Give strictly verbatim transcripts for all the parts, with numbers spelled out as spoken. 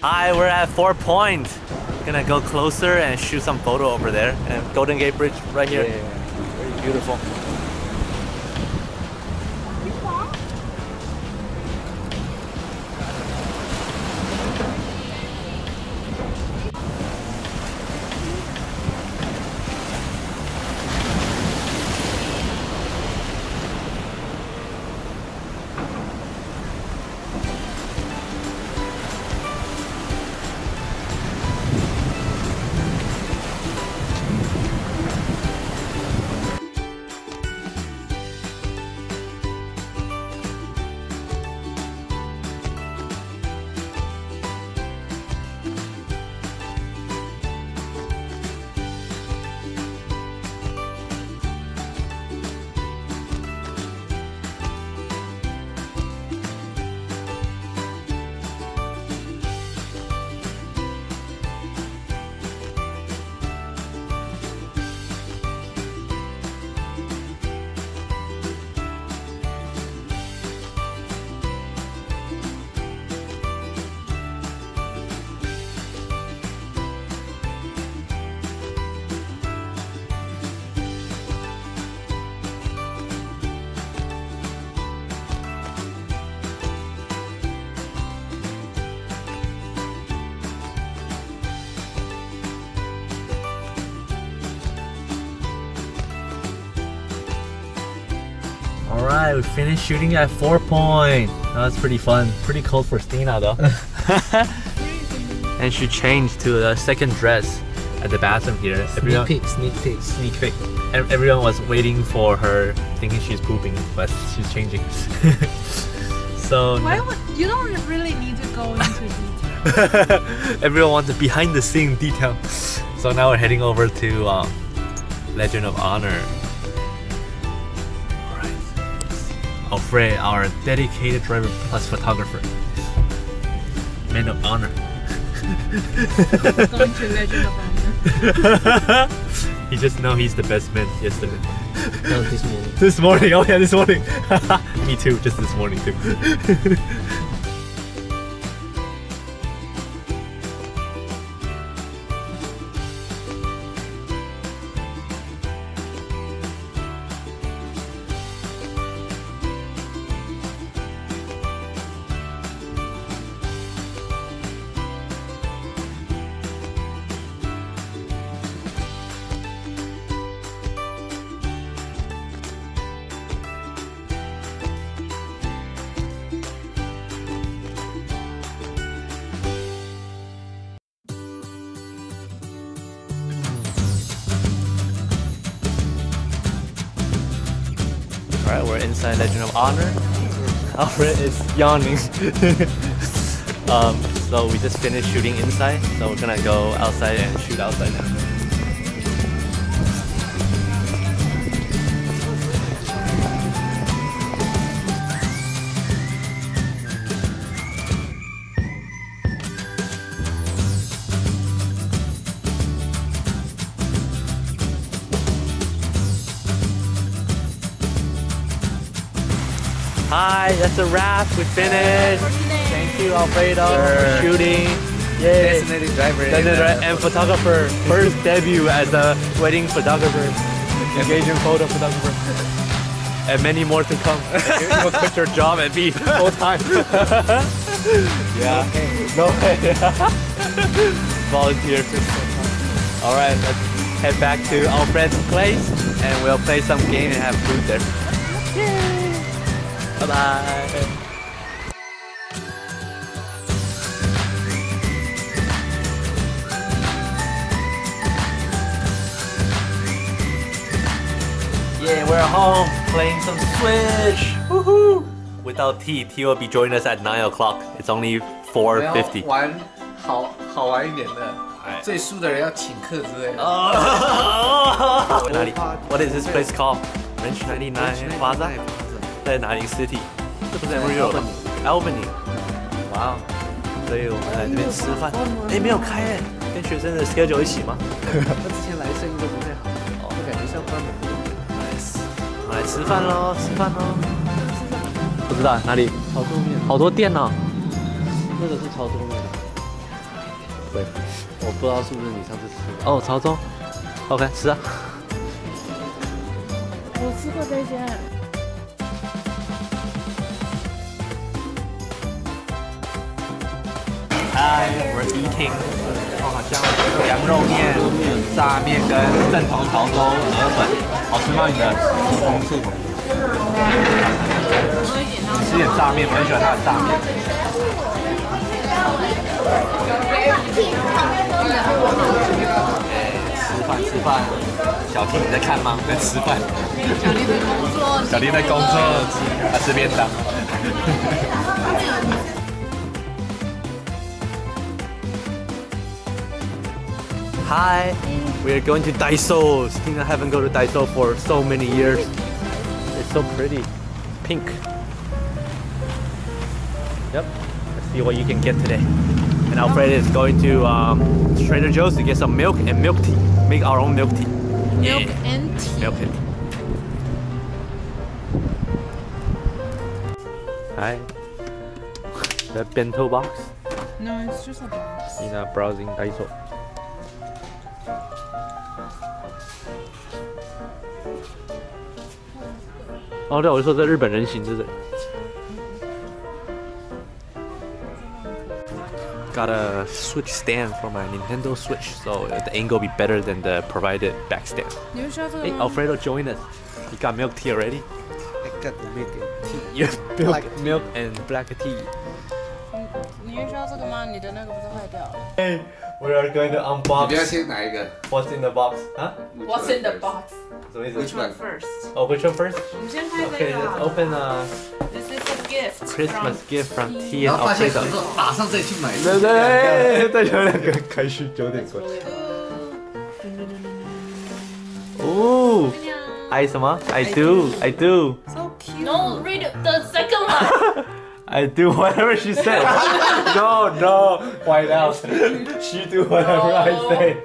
Hi, we're at Four Point. Gonna go closer and shoot some photo over there. And Golden Gate Bridge right here. Yeah, very beautiful. Alright, we finished shooting at Four Point. That was pretty fun. Pretty cold for Stina though. And she changed to the second dress at the bathroom here. Sneak Everyone, peek, sneak peek. Sneak peek. Ev- Everyone was waiting for her, thinking she's pooping, but she's changing. So Why would, you don't really need to go into detail. everyone wants the behind the scene detail. So now we're heading over to um, Legend of Honor. Alfred, our dedicated driver plus photographer. Man of honor. Going to Legend of Honor. He just know he's the best man yesterday. No, this morning. This morning, oh yeah, this morning. Me too, just this morning too. Alright, we're inside Legend of Honor. Alfred is yawning. um, so we just finished shooting inside, so we're gonna go outside and shoot outside now. Hi, that's a wrap. We finished. Thank you, Alfredo, for shooting. Yay. Designated driver. Designated and photographer. First debut as a wedding photographer, engagement photo photographer, and many more to come. You'll quit your job and be full time. Yeah. No way. Volunteer. All right, let's head back to Alfred's place, and we'll play some game and have food there. Yay. Bye bye. Yeah, we're home playing some Switch. Woohoo! Without T, T will be joining us at nine o'clock. It's only four fifty. 玩好好玩一点的，最输的人要请客之类的。 Oh. 哪里 What is this place called? Ranch ninety-nine Plaza? 在哪里 City？ 这不是 Amarillo 吗 Albany。哇哦！所以我们来这边吃饭。哎，没有开哎，跟学生的 schedule 一起吗？ 他之前来生意都不太好，哦，我感觉是要关门的。 Nice， 我们来吃饭喽，吃饭喽。不知道哪里？ 潮州面， 好多店呢。 那个是潮州面。 会，我不知道是不是你上次吃的。哦，潮州 ，OK， 吃啊。 我吃过这些。 Hi, we're eating 哦，好像羊肉面、炸面跟正统潮州河粉，好吃吗？你的红醋？吃点炸面，我很喜欢它的炸面。吃饭吃饭，小弟你在看吗？在吃饭。 小丽在工作。 小弟在工作，啊吃便当。Hi, we are going to Daiso. Stina haven't gone to Daiso for so many years. It's so pretty, pink. Yep. Let's see what you can get today. And Alfred is going to um, Trader Joe's to get some milk and milk tea. Make our own milk tea. Milk Yeah. and tea. Milk and tea. Hi. The bento box. No, it's just a box. Stina browsing Daiso. Oh, 对，我就说这日本人形，对不对 ？Got a Switch stand for my Nintendo Switch, so the angle will be better than the provided back stand. 你会需要这个 Hey, 吗？ Alfredo, join us. You got milk tea already? I got the milk tea. You milk, milk and black tea. 你会需要这个吗？你的那个不是坏掉了 Hey, we are going to 你不要 unbox 先哪一个 what's in the box. Huh? ？What's in the box? 什么意思 Which one? First. Oh, which one first? 我们先开这 Okay, 个 let's 啊。 open a This is a gift. Christmas from gift from Tea. T 然 and 后发现 Alfredo. 合作，马上再去买。 对对，再有两个开序九点关。 Ooh, I 什么 I do, I do, So cute. No, read the second one. I do whatever she said. No, no, white out. She do whatever I say.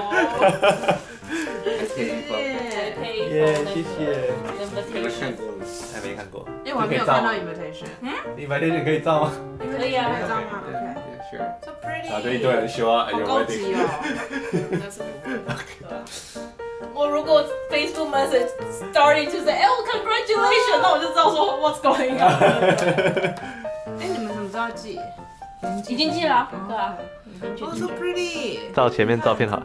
耶，谢谢。 你们看过了？ 还没看过。 哎，我还没有看到 invitation。 你白天你可以照吗？ 可以啊。 可以照吗 Yeah, ？OK。 sure. So pretty. 啊，对，一堆人说啊， 好有高级 wedding。 哦。但是不会。 我如果 Facebook message starting to say, oh congratulations，那我就知道说 what's going on。 哎，你们怎么知道寄？ 已经寄了啊，对啊，已经寄 Oh, 了 so。pretty. 照前面照片好。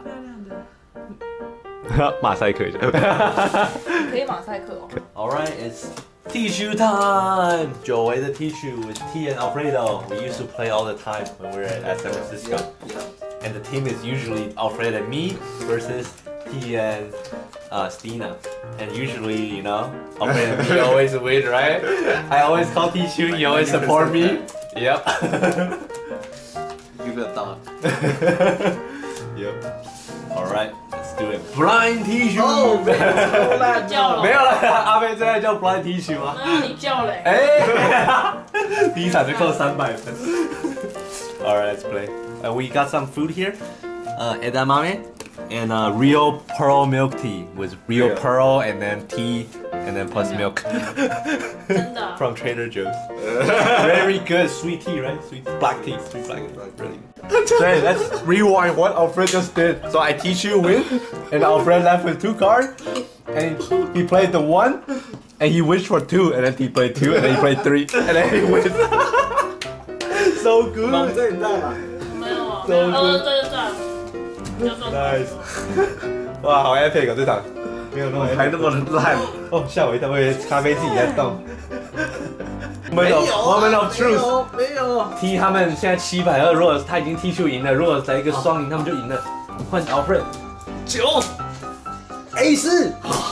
马赛克一下。 可以马赛克哦。 All right, it's Tissue time. 久违的 Tissue with T and Alfredo. We used to play all the time when we were at San Francisco. And the team is usually Alfred and me versus T and uh, Stina. And usually, you know, Alfred and me always win, right? I always call Tissue, you always support me. Yep. Give it a thought. Yep. All right, let's do it. Blind Tissue. 哦，没有啦， 叫了。 没有了，阿飞最爱叫 Blind Tissue 吗？ 那你叫嘞？ 哎，第一场就扣三百分。All right, let's play. Uh, we got some food here. Uh, edamame and uh, real pearl milk tea with real Real. pearl and then tea and then plus milk 真的。 from Trader Joe's. Very good, sweet tea, right? Sweet black tea, sweet black tea. Really. Okay, let's rewind what Alfred just did. So I teach you win, and Alfred left with two cards, and he played the one, and he wished for two, and then he played two, and then he played three, and then he wins. So good. 这你在吗？ 没有啊。 都是呃，对对对。就算 Nice. 哇，好 epic 哦，这场没有那么还那么烂？ 哦，吓我一跳，我以为咖啡自己在动。Moment of moment of truth. 没有。 踢他们现在七百二，如果他已经踢出赢了，如果来一个双赢，他们就赢了。换 Alfred 九 A 四，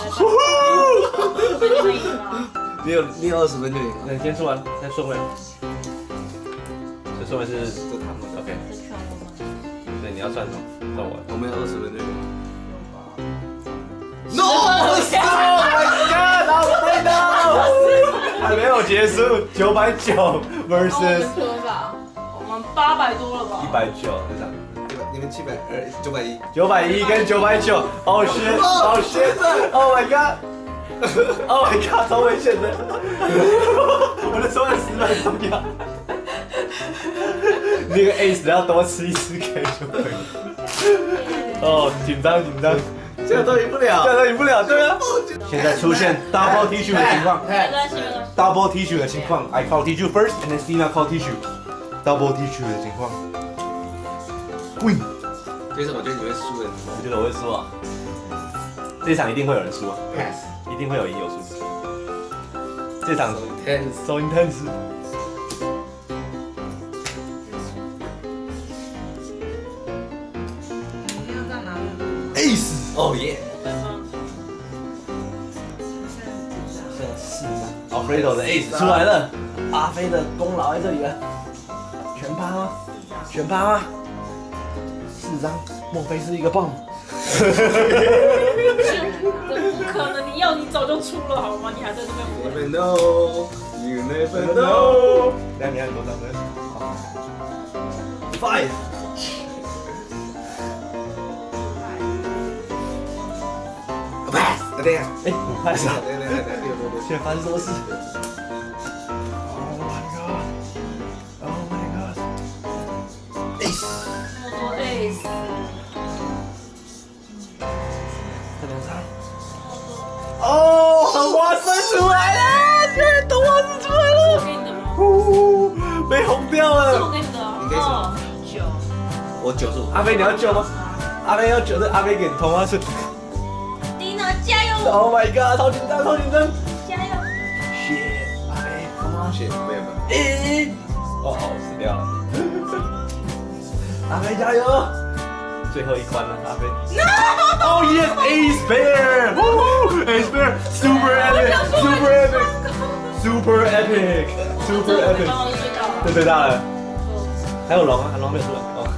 你有你有二十分就赢了。 那你先说完，再顺位。这顺位是这他们 OK，对，你要算什么？算我。 我们有二十分就赢了。 No! Oh my God, Alfredo！ 还没有结束，九百九 versus 多吧？我们八百多了吧？ 一百九，这场。 你们七百二九百一。 九百一跟九百九，哦 shit， 哦 shit，Oh my god，Oh my god， 超危险的，我的手很十分重要。 那个 ace 只要多吃一次 K 就可以。哦，紧张紧张， 这样都赢不了， 这样都赢不了，对啊。现在出现 double tissue 的情况没关系没关系。 ，double tissue 的情况 ，I call tissue first and then Stina call tissue，double tissue 的情况 ，win。 其实我觉得你会输的， 我觉得我会输啊，这场一定会有人输啊 ，pass， 一定会有赢有输。这场 tense， so intense。ace， 哦耶！ 现在四张 ，Alfredo 的 ace 出来了，阿飞的功劳在这里了，全趴吗？全趴吗？四张，莫非是一个bomb？ 这不可能，你要你早就出了好吗？你还在这边 Never know, you never know。 等下你看多少分？Five。 对呀， 哎，五块是吧？ 对对对对对对。 现在发生什么事 ？Oh my god! Oh my god! Ace。 我说 ace。 这两张。哦，很花生出来了！现在东花生出来了。 我给你的吗？ 呜，被红掉是我了。 给你的啊。 你给什么？ 九。 我九十五。 阿飞，你要救吗？阿飞要救的，阿飞给同花生。 加油 Oh my god！ 超紧张，超紧张。 加油 Shit！ 阿飞，同花血没有没咦！哦哦，死掉了。阿飞加油！最后一关了，阿飞。No！Oh yes, Ace Bear! Ace Bear, super epic, super epic, super epic, super epic。这最大了。还有龙啊，龙没有出来。哦。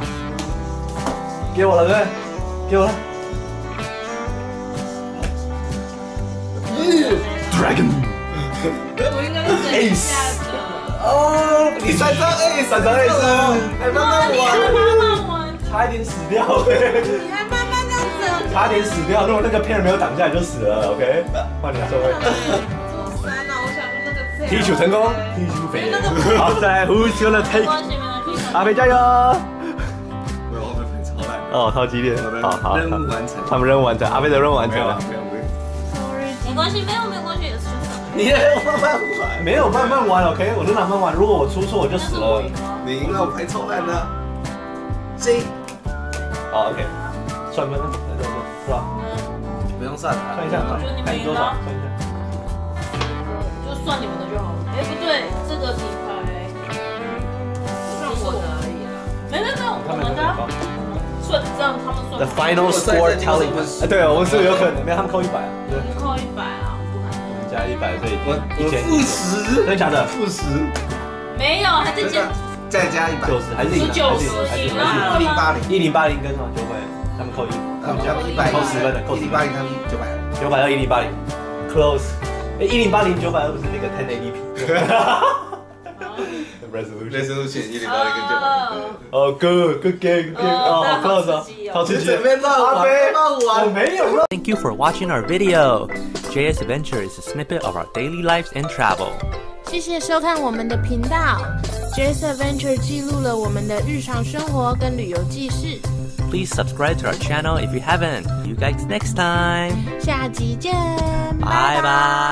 给我了，对不对？给我了。Dragon。 我应该是等一下的。 哦，你三张 A， 三张 A 是， 还慢慢你还玩， 慢慢玩， 差一点死掉， 你还慢慢这样子。 差点死掉。如果那个 pair 没有挡下来就死了 ，OK？ 换你收回。 做三啊，我想说那个。 踢球成功，踢球飞。好，再来 Who's gonna 没 take？ 关系没关系。 阿飞加油！ 没有，我们超烂。 哦，超激烈。好好， 任务完成。 他们任务完成，阿飞的任务完成了。 没关系，没有没有关系，也是。 你要慢慢玩， 没有慢慢玩 ，OK？ 我就慢慢玩。如果我出错，我就死了。 你赢了，我牌超烂的。C。 好 ，OK。算分了，是吧？ 不用算了， 算一下， 我觉得你们赢了。 算一下。 就算你们的就好了。哎，不对，这个底牌。 算我的而已啦。 没没没有，我们的。算这样，他们算。 The final score tally。哎，对，我们是不是有可能？没有，他们扣一百啊。对。 我们扣一百啊。 加一百，所以我一千负十， 真的假的？ 负十， 没有，还在加， 再加一百， 九十还是是九十，赢了一零八零， 一零八零跟什么九百？他们扣一， 他们加一百， 扣十分的，扣一零八零，他们九百， 九百到一零八零 ，close。哎，一零八零九百二不是那个 ten A D P。Resolution resolution 一零八零跟九百。 哦，good good game good game，哦，好 close 哦，好刺激。 准备乱玩，乱玩， 没有乱。Thank you for watching our video. J S Adventure is a snippet of our daily lives and travel. 谢谢收看我们的频道 ，J S Adventure 记录了我们的日常生活跟旅游记事。 Please subscribe to our channel if you haven't. See you guys next time. 下集见， 拜拜。